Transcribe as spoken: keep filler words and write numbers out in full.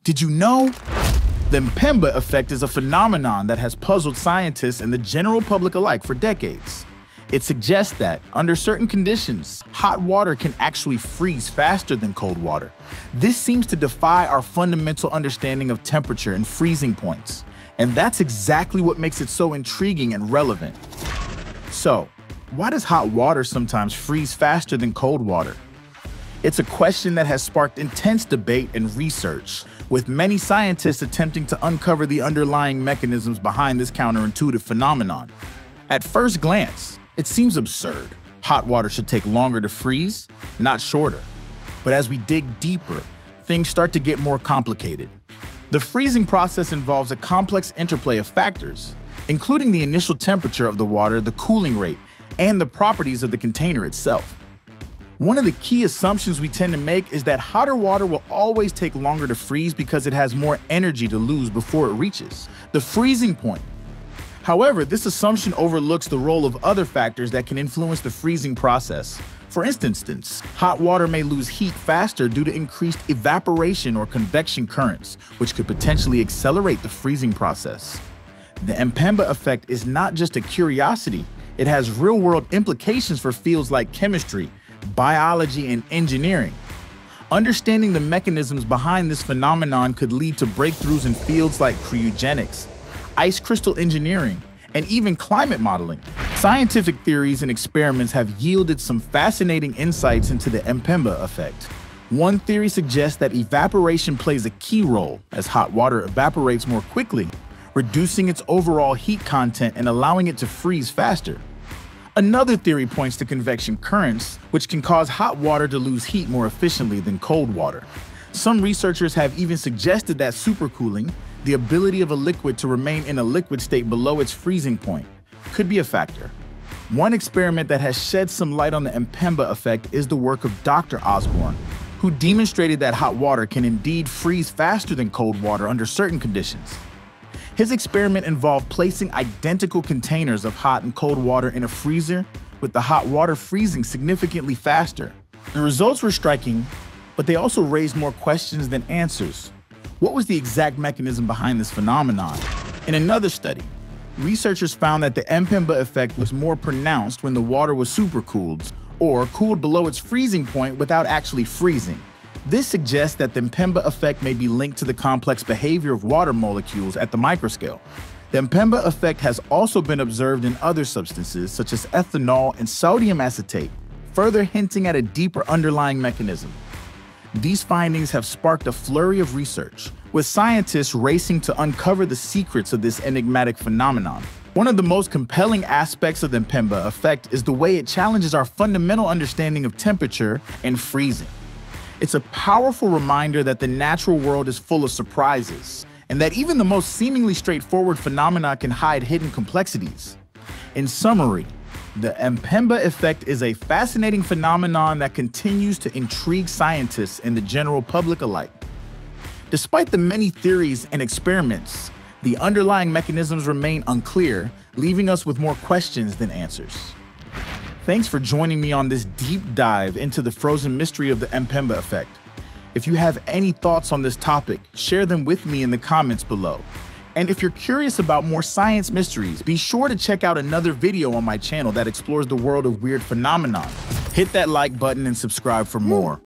Did you know? The Mpemba effect is a phenomenon that has puzzled scientists and the general public alike for decades. It suggests that, under certain conditions, hot water can actually freeze faster than cold water. This seems to defy our fundamental understanding of temperature and freezing points. And that's exactly what makes it so intriguing and relevant. So, why does hot water sometimes freeze faster than cold water? It's a question that has sparked intense debate and research, with many scientists attempting to uncover the underlying mechanisms behind this counterintuitive phenomenon. At first glance, it seems absurd. Hot water should take longer to freeze, not shorter. But as we dig deeper, things start to get more complicated. The freezing process involves a complex interplay of factors, including the initial temperature of the water, the cooling rate, and the properties of the container itself. One of the key assumptions we tend to make is that hotter water will always take longer to freeze because it has more energy to lose before it reaches the freezing point. However, this assumption overlooks the role of other factors that can influence the freezing process. For instance, hot water may lose heat faster due to increased evaporation or convection currents, which could potentially accelerate the freezing process. The Mpemba effect is not just a curiosity, it has real-world implications for fields like chemistry, biology, and engineering. Understanding the mechanisms behind this phenomenon could lead to breakthroughs in fields like cryogenics, ice crystal engineering, and even climate modeling. Scientific theories and experiments have yielded some fascinating insights into the Mpemba effect. One theory suggests that evaporation plays a key role, as hot water evaporates more quickly, reducing its overall heat content and allowing it to freeze faster. Another theory points to convection currents, which can cause hot water to lose heat more efficiently than cold water. Some researchers have even suggested that supercooling, the ability of a liquid to remain in a liquid state below its freezing point, could be a factor. One experiment that has shed some light on the Mpemba effect is the work of Doctor Osborne, who demonstrated that hot water can indeed freeze faster than cold water under certain conditions. His experiment involved placing identical containers of hot and cold water in a freezer, with the hot water freezing significantly faster. The results were striking, but they also raised more questions than answers. What was the exact mechanism behind this phenomenon? In another study, researchers found that the Mpemba effect was more pronounced when the water was supercooled, or cooled below its freezing point without actually freezing. This suggests that the Mpemba effect may be linked to the complex behavior of water molecules at the microscale. The Mpemba effect has also been observed in other substances such as ethanol and sodium acetate, further hinting at a deeper underlying mechanism. These findings have sparked a flurry of research, with scientists racing to uncover the secrets of this enigmatic phenomenon. One of the most compelling aspects of the Mpemba effect is the way it challenges our fundamental understanding of temperature and freezing. It's a powerful reminder that the natural world is full of surprises, and that even the most seemingly straightforward phenomena can hide hidden complexities. In summary, the Mpemba effect is a fascinating phenomenon that continues to intrigue scientists and the general public alike. Despite the many theories and experiments, the underlying mechanisms remain unclear, leaving us with more questions than answers. Thanks for joining me on this deep dive into the frozen mystery of the Mpemba effect. If you have any thoughts on this topic, share them with me in the comments below. And if you're curious about more science mysteries, be sure to check out another video on my channel that explores the world of weird phenomena. Hit that like button and subscribe for more.